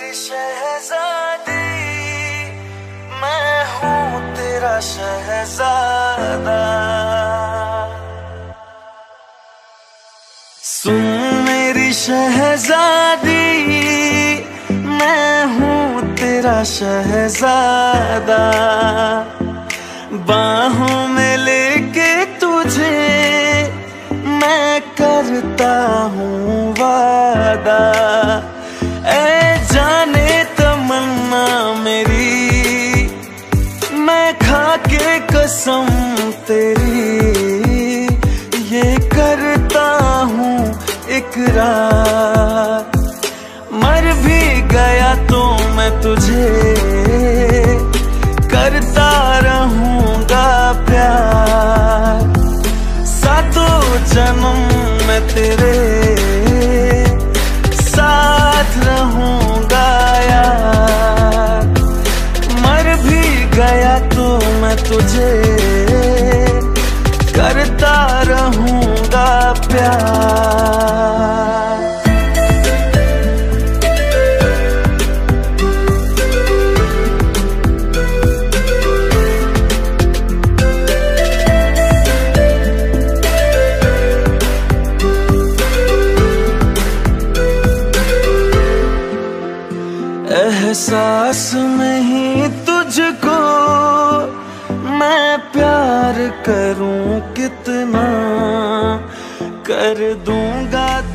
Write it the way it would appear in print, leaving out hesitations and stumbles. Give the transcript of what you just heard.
मेरी शहजादी, मैं हूँ तेरा शहजादा। सुन मेरी शहजादी, मैं हूँ तेरा शहजादा। बाहों में लेके तुझे मैं करता हूँ वादा। ऐ जाने तमन्ना मेरी, मैं खा के कसम तेरी ये करता हूँ इकरार। मर भी गया तो मैं तुझे करता रहूँगा प्यार। सातों जन्म मैं तेरे साथ रहूँगा यार। मर भी गया तो मैं तुझे करता रहूँगा प्यार। एहसास नहीं तुझको मैं प्यार करूं कितना, कर दूंगा